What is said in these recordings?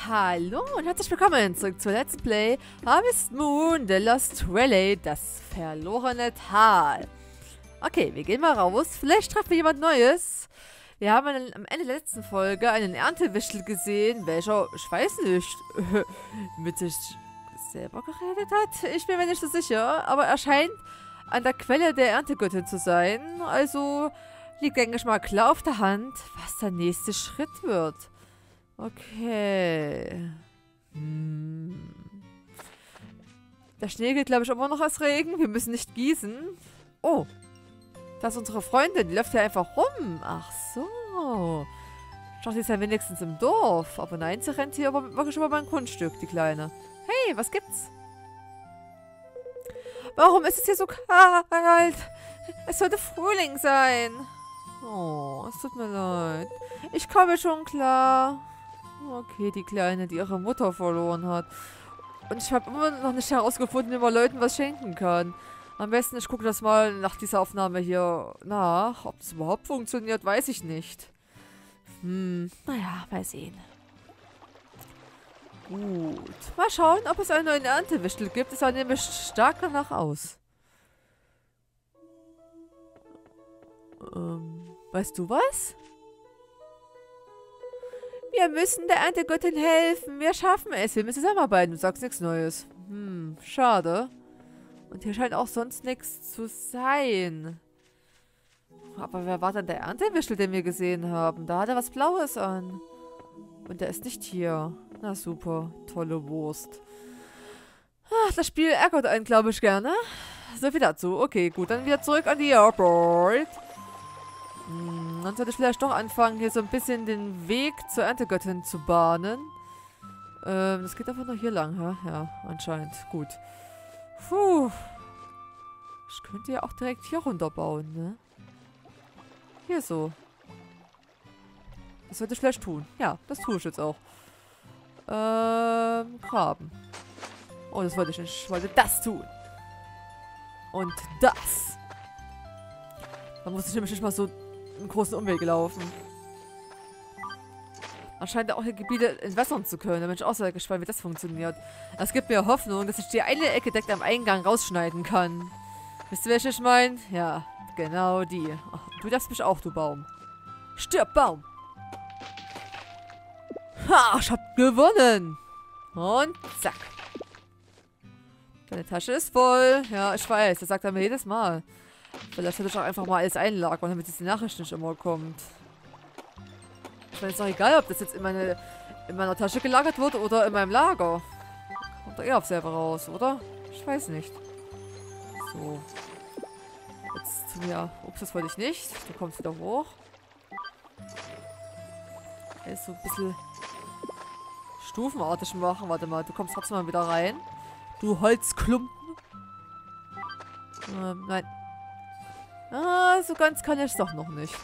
Hallo und herzlich willkommen zurück zu Let's Play Harvest Moon The Lost Valley, das verlorene Tal. Okay, wir gehen mal raus. Vielleicht treffen wir jemand Neues. Wir haben am Ende der letzten Folge einen Erntewichtel gesehen, welcher, ich weiß nicht, mit sich selber geredet hat. Ich bin mir nicht so sicher, aber er scheint an der Quelle der Erntegöttin zu sein. Also liegt eigentlich mal klar auf der Hand, was der nächste Schritt wird. Okay. Der Schnee geht, glaube ich, immer noch als Regen. Wir müssen nicht gießen. Oh. Das ist unsere Freundin. Die läuft ja einfach rum. Ach so. Ich dachte, sie ist ja wenigstens im Dorf. Aber nein, sie rennt hier aber wirklich über mein Grundstück, die Kleine. Hey, was gibt's? Warum ist es hier so kalt? Es sollte Frühling sein. Oh, es tut mir leid. Ich komme schon klar. Okay, die Kleine, die ihre Mutter verloren hat. Und ich habe immer noch nicht herausgefunden, wie man Leuten was schenken kann. Am besten, ich gucke das mal nach dieser Aufnahme hier nach. Ob es überhaupt funktioniert, weiß ich nicht. Naja, mal sehen. Gut. Mal schauen, ob es einen neuen Erntewichtel gibt. Es sah nämlich stark danach aus. Weißt du was? Wir müssen der Erntegöttin helfen. Wir schaffen es. Wir müssen zusammenarbeiten. Du sagst nichts Neues. Schade. Und hier scheint auch sonst nichts zu sein. Aber wer war denn der Erntewichtel, den wir gesehen haben? Da hat er was Blaues an. Und der ist nicht hier. Na super. Tolle Wurst. Ach, das Spiel ärgert einen, glaube ich, gerne. So viel dazu. Okay, gut. Dann wieder zurück an die Airport. Dann sollte ich vielleicht doch anfangen, hier so ein bisschen den Weg zur Erntegöttin zu bahnen. Das geht einfach nur hier lang, hä? Ja, anscheinend. Gut. Puh. Ich könnte ja auch direkt hier runterbauen, ne? Hier so. Das sollte ich vielleicht tun. Ja, das tue ich jetzt auch. Graben. Oh, das wollte ich nicht. Ich wollte das tun. Und das. Da muss ich nämlich nicht mal so einen großen Umweg laufen. Man scheint auch hier Gebiete entwässern zu können. Da bin ich auch sehr gespannt, wie das funktioniert. Es gibt mir Hoffnung, dass ich die eine Ecke direkt am Eingang rausschneiden kann. Wisst ihr, welche ich meine? Ja, genau die. Ach, du darfst mich auch, du Baum. Stirb, Baum! Ha, ich hab gewonnen! Und zack. Deine Tasche ist voll. Ja, ich weiß. Das sagt er mir jedes Mal. Vielleicht hätte ich auch einfach mal alles einlagern, damit diese Nachricht nicht immer kommt. Ich meine, es ist doch egal, ob das jetzt in meiner Tasche gelagert wird oder in meinem Lager. Kommt doch eher auf selber raus, oder? Ich weiß nicht. So. Jetzt zu mir. Ups, das wollte ich nicht. Du kommst wieder hoch. Ist so ein bisschen stufenartig machen. Warte mal, du kommst trotzdem mal wieder rein. Du Holzklumpen. Nein. Ah, so ganz kann ich es doch noch nicht.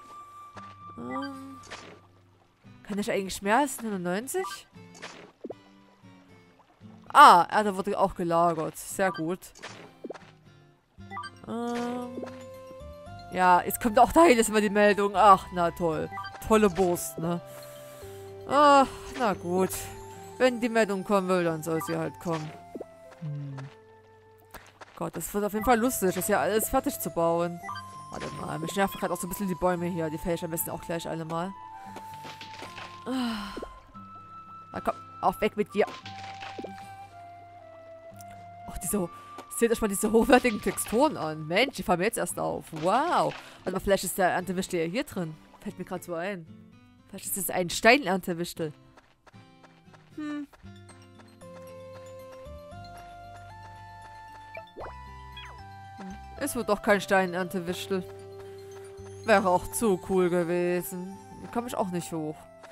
Kann ich eigentlich mehr als 99? Ah, Erde wurde auch gelagert. Sehr gut. Ja, jetzt kommt auch da jedes Mal die Meldung. Ach, na toll. Tolle Wurst, ne? Ach, na gut. Wenn die Meldung kommen will, dann soll sie halt kommen. Gott, das wird auf jeden Fall lustig, das hier alles fertig zu bauen. Warte mal, mich nerven gerade auch so ein bisschen die Bäume hier. Die fäll ich am besten auch gleich alle mal. Na komm, auf weg mit dir. Ach, seht euch mal diese hochwertigen Texturen an. Mensch, die fallen mir jetzt erst auf. Wow. Warte mal, vielleicht ist der Erntewichtel ja hier drin. Fällt mir gerade so ein. Vielleicht ist es ein Steinerntewichtel. Es wird doch kein Steinerntewichtel. Wäre auch zu cool gewesen. Hier komme ich auch nicht hoch.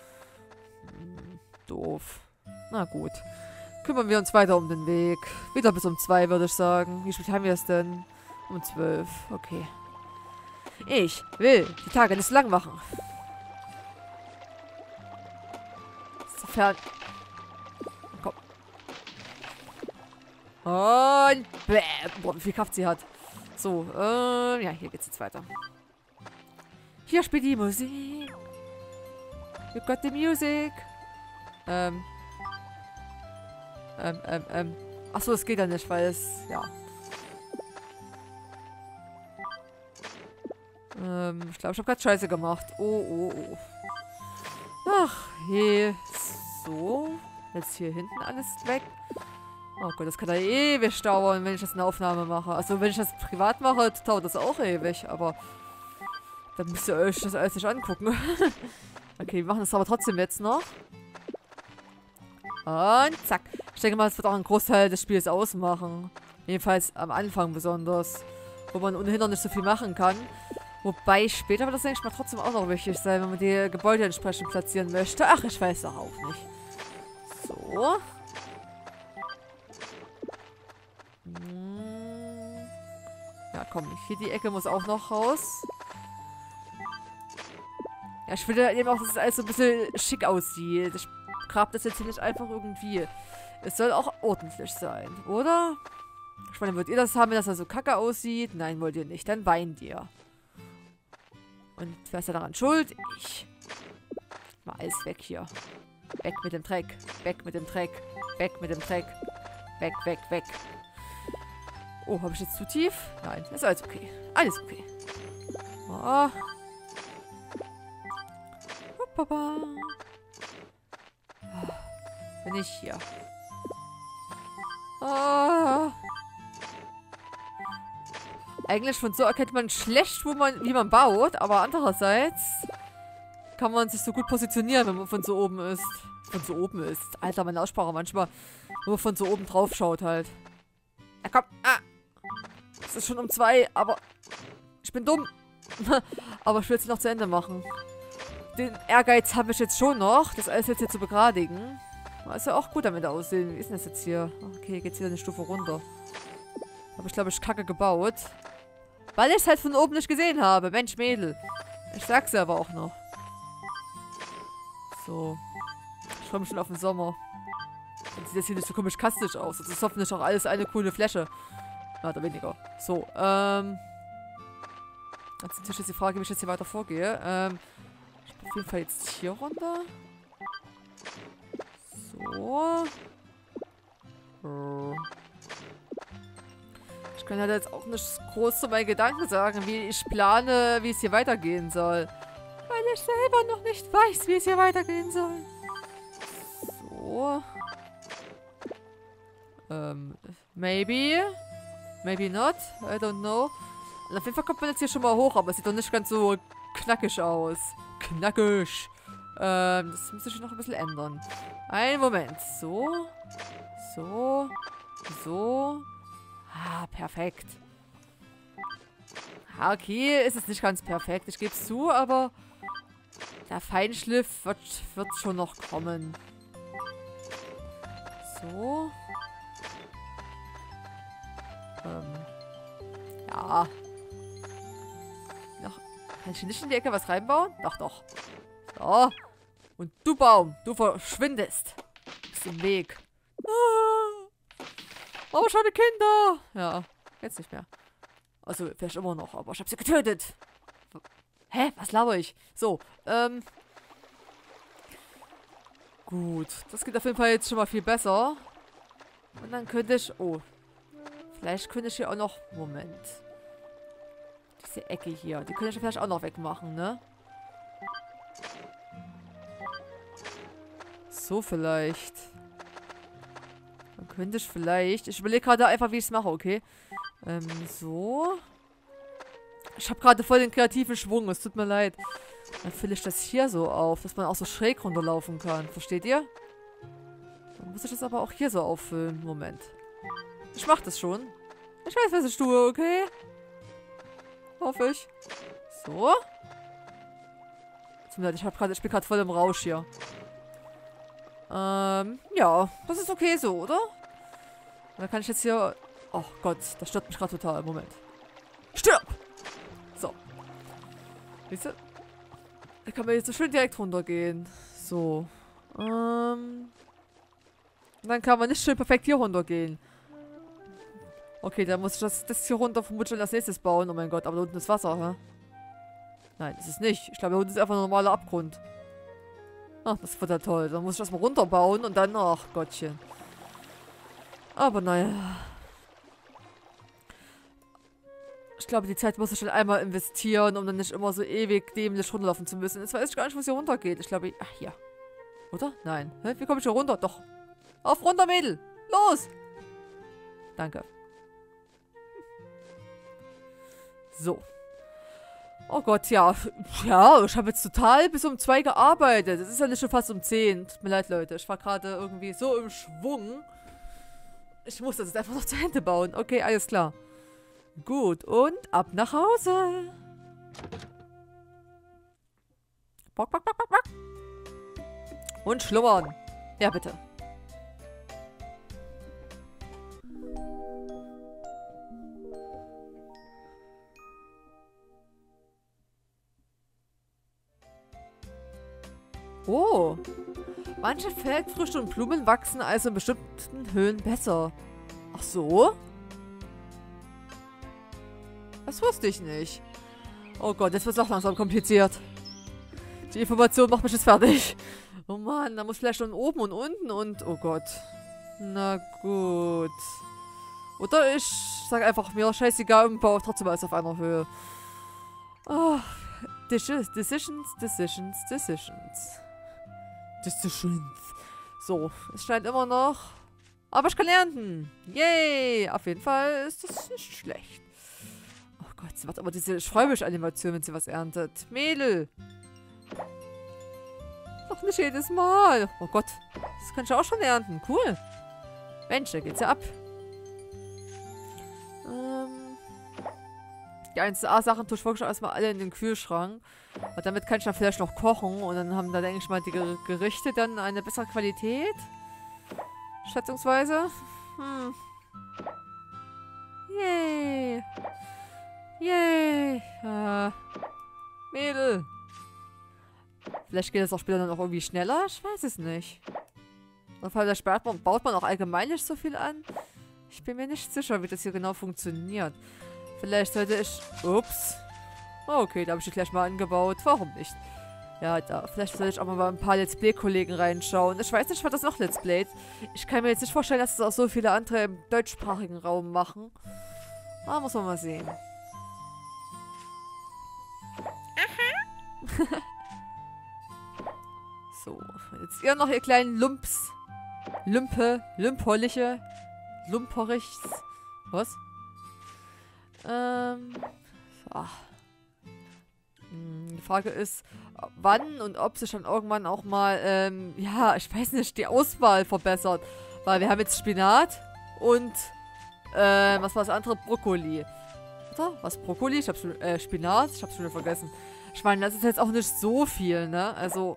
Doof. Na gut. Kümmern wir uns weiter um den Weg. Wieder bis um 2, würde ich sagen. Wie spät haben wir es denn? Um 12. Okay. Ich will die Tage nicht lang machen. Sofern... Komm. Und... Bäh. Boah, wie viel Kraft sie hat. So, ja, hier geht's jetzt weiter. Hier spielt die Musik. You got the music. Achso, es geht ja nicht, weil es, ja. Ich glaube, ich habe gerade Scheiße gemacht. Oh. Ach, je. So. Jetzt hier hinten alles weg. Oh Gott, das kann ja ewig dauern, wenn ich das in der Aufnahme mache. Also, wenn ich das privat mache, dauert das auch ewig. Aber dann müsst ihr euch das alles nicht angucken. Okay, wir machen das aber trotzdem jetzt noch. Und zack. Ich denke mal, es wird auch einen Großteil des Spiels ausmachen. Jedenfalls am Anfang besonders. Wo man ohnehin noch nicht so viel machen kann. Wobei später wird das, denke ich mal, trotzdem auch noch wichtig sein, wenn man die Gebäude entsprechend platzieren möchte. Ach, ich weiß doch auch nicht. So. Ja, komm, hier die Ecke muss auch noch raus. Ja, ich will ja eben auch, dass es alles so ein bisschen schick aussieht. Ich grab das jetzt hier nicht einfach irgendwie. Es soll auch ordentlich sein, oder? Ich meine, wollt ihr das haben, wenn das da so kacke aussieht? Nein, wollt ihr nicht. Dann weint ihr. Und wer ist da daran schuld? Ich. Mal alles weg hier. Weg mit dem Dreck. Weg mit dem Dreck. Weg mit dem Dreck. Weg, weg, weg. Oh, habe ich jetzt zu tief? Nein, ist alles okay. Alles okay. Oh. Hoppapa. Bin ich hier. Oh. Eigentlich von so erkennt man schlecht, wie man baut, aber andererseits kann man sich so gut positionieren, wenn man von so oben ist. Von so oben ist. Alter, meine Aussprache manchmal. Wenn man von so oben drauf schaut halt. Ja, komm. Ah. Es ist schon um 2, aber ich bin dumm. Aber ich will es noch zu Ende machen. Den Ehrgeiz habe ich jetzt schon noch, das alles jetzt hier zu begradigen. Ist ja auch gut damit aussehen. Wie ist denn das jetzt hier? Okay, geht's wieder eine Stufe runter. Habe ich, glaube ich, kacke gebaut. Weil ich es halt von oben nicht gesehen habe. Mensch, Mädel. Ich sag's ja aber auch noch. So. Ich freue mich schon auf den Sommer. Dann sieht das hier nicht so komisch kastisch aus. Das ist hoffentlich auch alles eine coole Fläche. Mehr oder weniger. So, Jetzt ist natürlich jetzt die Frage, wie ich jetzt hier weiter vorgehe. Ich bin auf jeden Fall jetzt hier runter. So. Ich kann halt jetzt auch nicht groß zu meinen Gedanken sagen, wie ich plane, wie es hier weitergehen soll. Weil ich selber noch nicht weiß, wie es hier weitergehen soll. So. Maybe. Maybe not. I don't know. Und auf jeden Fall kommt man jetzt hier schon mal hoch, aber es sieht doch nicht ganz so knackig aus. Knackig. Das müsste ich noch ein bisschen ändern. Einen Moment. So. So. So. Ah, perfekt. Ah, okay, ist es nicht ganz perfekt. Ich gebe es zu, aber der Feinschliff wird schon noch kommen. So. Ja. Noch. Kann ich hier nicht in die Ecke was reinbauen? Doch, doch. So. Und du Baum, du verschwindest. Du bist im Weg. Ah. Oh, schade Kinder. Ja, jetzt nicht mehr. Also, vielleicht immer noch, aber ich habe sie getötet. Hä? Was laber ich? So, gut. Das geht auf jeden Fall jetzt schon mal viel besser. Und dann könnte ich... Oh. Vielleicht könnte ich hier auch noch... Moment. Diese Ecke hier. Die könnte ich vielleicht auch noch wegmachen, ne? So vielleicht. Dann könnte ich vielleicht... Ich überlege gerade einfach, wie ich es mache, okay? So. Ich habe gerade voll den kreativen Schwung. Es tut mir leid. Dann fülle ich das hier so auf, dass man auch so schräg runterlaufen kann. Versteht ihr? Dann muss ich das aber auch hier so auffüllen. Moment. Ich mach das schon. Ich weiß, was ich tue, okay? Hoffe ich. So. Tut mir leid, ich bin gerade voll im Rausch hier. Ja. Das ist okay so, oder? Und dann kann ich jetzt hier... Oh Gott, das stört mich gerade total. Moment. Stirb! So. Siehst du? Da kann man jetzt so schön direkt runtergehen. So. Und dann kann man nicht schön perfekt hier runtergehen. Okay, dann muss ich das hier runter vermutlich als nächstes bauen. Oh mein Gott, aber da unten ist Wasser, hä? Nein, ist es nicht. Ich glaube, da unten ist einfach ein normaler Abgrund. Ach, das wird ja toll. Dann muss ich das mal runterbauen und dann, ach Gottchen. Aber naja. Ich glaube, die Zeit muss ich schon einmal investieren, um dann nicht immer so ewig dämlich runterlaufen zu müssen. Jetzt weiß ich gar nicht, wo es hier runtergeht. Ich glaube, ach, hier. Oder? Nein. Hä? Wie komme ich hier runter? Doch. Auf runter, Mädel. Los. Danke. So. Oh Gott, ja. Ja, ich habe jetzt total bis um 2 gearbeitet. Es ist ja nicht schon fast um 10. Tut mir leid, Leute. Ich war gerade irgendwie so im Schwung. Ich muss das jetzt einfach noch zu Ende bauen. Okay, alles klar. Gut, und ab nach Hause. Bock, bock, bock, bock, bock. Und schlummern. Ja, bitte. Oh. Manche Feldfrüchte und Blumen wachsen also in bestimmten Höhen besser. Ach so? Das wusste ich nicht. Oh Gott, jetzt wird es auch langsam kompliziert. Die Information macht mich jetzt fertig. Oh Mann, da muss vielleicht schon oben und unten und... Oh Gott. Na gut. Oder ich sage einfach, mir scheißegal und baue trotzdem alles auf einer Höhe. Oh, Decisions. So, es scheint immer noch... Aber ich kann ernten. Yay! Auf jeden Fall ist das nicht schlecht. Oh Gott, sie macht aber diese... Ich freue mich Animation, wenn sie was erntet. Mädel! Doch nicht jedes Mal. Oh Gott, das kann ich auch schon ernten. Cool. Mensch, da geht's ja ab. Die 1A-Sachen tue ich wirklich erstmal alle in den Kühlschrank. Und damit kann ich dann vielleicht noch kochen. Und dann haben da, denke ich mal, die Gerichte dann eine bessere Qualität. Schätzungsweise. Yay. Yay. Mädel. Vielleicht geht es auch später dann auch irgendwie schneller. Ich weiß es nicht. Oder vielleicht baut man auch allgemein nicht so viel an. Ich bin mir nicht sicher, wie das hier genau funktioniert. Vielleicht sollte ich... Ups. Okay, da habe ich die gleich mal angebaut. Warum nicht? Ja, da. Vielleicht sollte ich auch mal bei ein paar Let's Play-Kollegen reinschauen. Ich weiß nicht, was das noch Let's Plays. Ich kann mir jetzt nicht vorstellen, dass es auch so viele andere im deutschsprachigen Raum machen. Ah, muss man mal sehen. Aha. So, jetzt ihr noch ihr kleinen Lumps. Lumperliche. Lumperichs. Was? Die Frage ist, wann und ob sich dann irgendwann auch mal, ja, ich weiß nicht, die Auswahl verbessert. Weil wir haben jetzt Spinat und, was war das andere? Brokkoli. Oder? Was? Brokkoli? Ich hab schon, Spinat? Ich hab's schon wieder vergessen. Ich meine, das ist jetzt auch nicht so viel, ne? Also,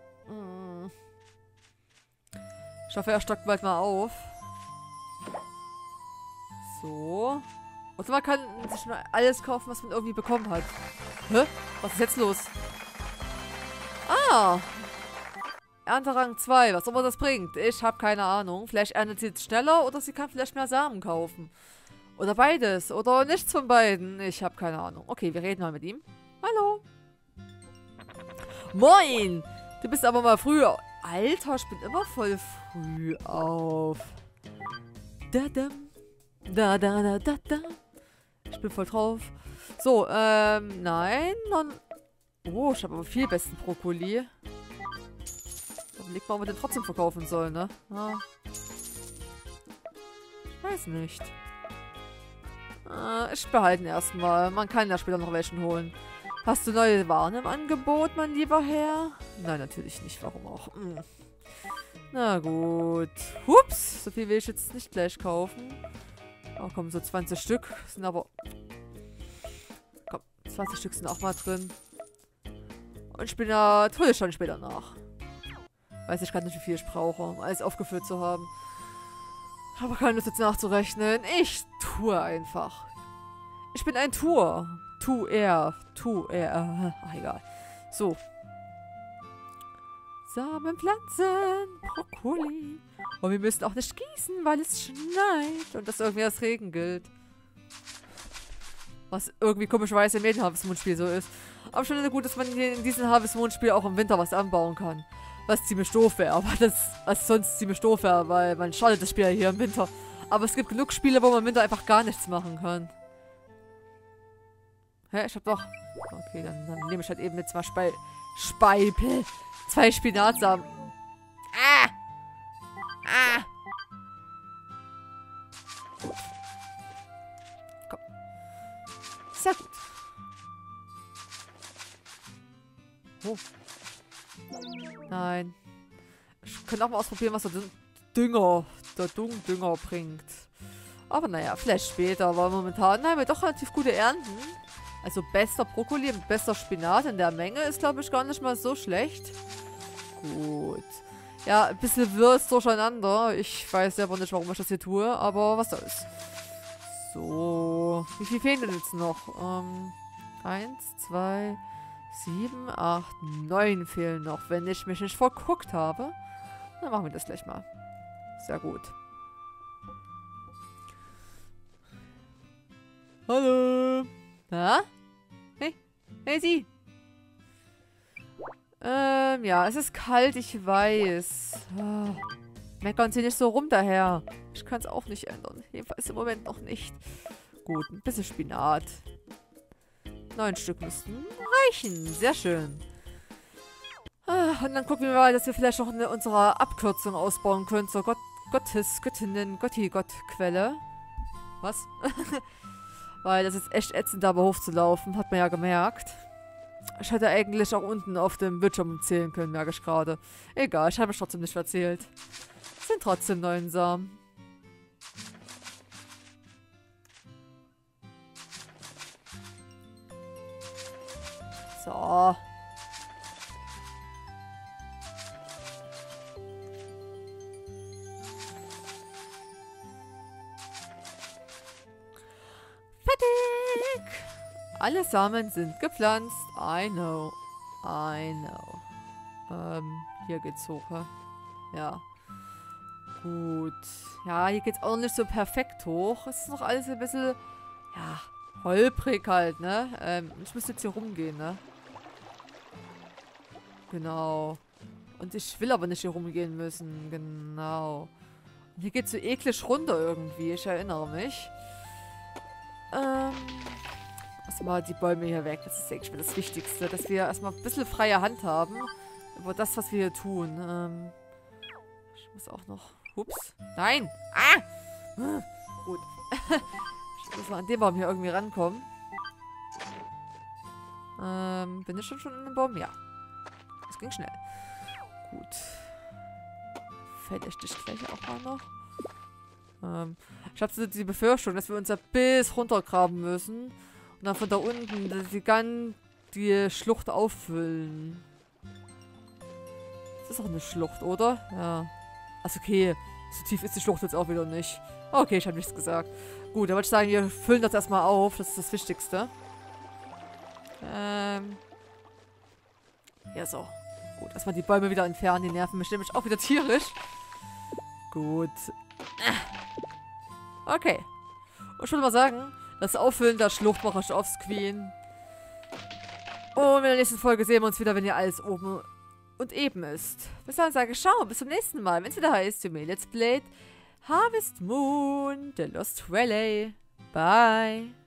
ich hoffe, er stockt bald mal auf. So. Und man kann sich nur alles kaufen, was man irgendwie bekommen hat. Hä? Was ist jetzt los? Ah! Ernterang 2, was immer das bringt. Ich habe keine Ahnung. Vielleicht erntet sie jetzt schneller oder sie kann vielleicht mehr Samen kaufen. Oder beides. Oder nichts von beiden. Ich habe keine Ahnung. Okay, wir reden mal mit ihm. Hallo. Moin! Du bist aber mal früher. Alter, ich bin immer voll früh auf. Da. Ich bin voll drauf. So, nein. Oh, ich habe aber viel besten Brokkoli. Überleg mal, ob wir den trotzdem verkaufen sollen, ne? Ah. Ich weiß nicht. Ich behalte ihn erstmal. Man kann ja später noch welchen holen. Hast du neue Waren im Angebot, mein lieber Herr? Nein, natürlich nicht. Warum auch? Na gut. Hups, so viel will ich jetzt nicht gleich kaufen. Oh, komm, so 20 Stück sind aber... Komm, 20 Stück sind auch mal drin. Und Spinat hole ich schon später nach. Weiß ich gerade nicht, wie viel ich brauche, um alles aufgefüllt zu haben. Aber keine Lust jetzt nachzurechnen. Ich tue einfach. Ich bin ein Tuer. Ach, egal. So. Samenpflanzen, Brokkoli. Und wir müssen auch nicht gießen, weil es schneit und das irgendwie als Regen gilt. Was irgendwie komischerweise im jeden Harvest Moon Spiel so ist. Aber schon gut, dass man in diesem Harvest Moon Spiel auch im Winter was anbauen kann. Was ziemlich doof wäre, aber das, was sonst ziemlich doof wäre, weil man startet das Spiel ja hier im Winter. Aber es gibt genug Spiele, wo man im Winter einfach gar nichts machen kann. Hä, ich hab doch... Okay, dann nehme ich halt eben jetzt mal Speipel. 2 Spinatsamen. Ah! Ah! Komm. Sehr gut. Oh. Nein. Ich könnte auch mal ausprobieren, was der Dünger bringt. Aber naja, vielleicht später. Aber momentan haben wir doch relativ gute Ernten. Also bester Brokkoli und bester Spinat in der Menge ist, glaube ich, gar nicht mal so schlecht. Gut. Ja, ein bisschen wirrs durcheinander. Ich weiß selber nicht, warum ich das hier tue, aber was soll's. So. Wie viel fehlen denn jetzt noch? 1, 2, 7, 8, 9 fehlen noch. Wenn ich mich nicht verguckt habe, dann machen wir das gleich mal. Sehr gut. Hallo. Na? Hey. Hey, Sie. Ja, es ist kalt, ich weiß. Meckern Sie nicht so rum daher. Ich kann es auch nicht ändern. Jedenfalls im Moment noch nicht. Gut, ein bisschen Spinat. 9 Stück müssten reichen. Sehr schön. Und dann gucken wir mal, dass wir vielleicht noch unsere Abkürzung ausbauen können zur Gotti-Gott-Quelle. Was? Weil das ist echt ätzend, da aber hochzulaufen. Hat man ja gemerkt. Ich hätte eigentlich auch unten auf dem Bildschirm zählen können, merke ich gerade. Egal, ich habe mich trotzdem nicht verzählt. Es sind trotzdem 9 Samen. So. Fertig! Alle Samen sind gepflanzt. I know. I know. Hier geht's hoch, hä? Ja. Gut. Ja, hier geht's auch nicht so perfekt hoch. Es ist noch alles ein bisschen, ja, holprig halt, ne? Ich müsste jetzt hier rumgehen, ne? Genau. Und ich will aber nicht hier rumgehen müssen. Genau. Und hier geht's so eklig runter irgendwie. Ich erinnere mich. Erstmal die Bäume hier weg. Das ist, denke ich mal, das Wichtigste. Dass wir erstmal ein bisschen freie Hand haben. Über das, was wir hier tun. Ich muss auch noch... Ups. Nein! Ah! Gut. Ich muss mal an den Baum hier irgendwie rankommen. Bin ich schon in dem Baum? Ja. Das ging schnell. Gut. Fäll ich dich gleich auch mal noch. Ich habe so die Befürchtung, dass wir uns ja bis runtergraben müssen. Und dann von da unten die Schlucht auffüllen. Das ist auch eine Schlucht, oder? Ja. Also okay. So tief ist die Schlucht jetzt auch wieder nicht. Okay, ich habe nichts gesagt. Gut, dann würde ich sagen, wir füllen das erstmal auf. Das ist das Wichtigste. Ja, so. Gut, erstmal die Bäume wieder entfernen. Die nerven mich nämlich auch wieder tierisch. Gut. Okay. Und ich würde mal sagen, das Auffüllen der Schlucht mache ich offscreen. Und in der nächsten Folge sehen wir uns wieder, wenn hier alles oben und eben ist. Bis dann sage ich ciao, bis zum nächsten Mal. Wenn es wieder heißt, Let's Play Harvest Moon, The Lost Valley. Bye.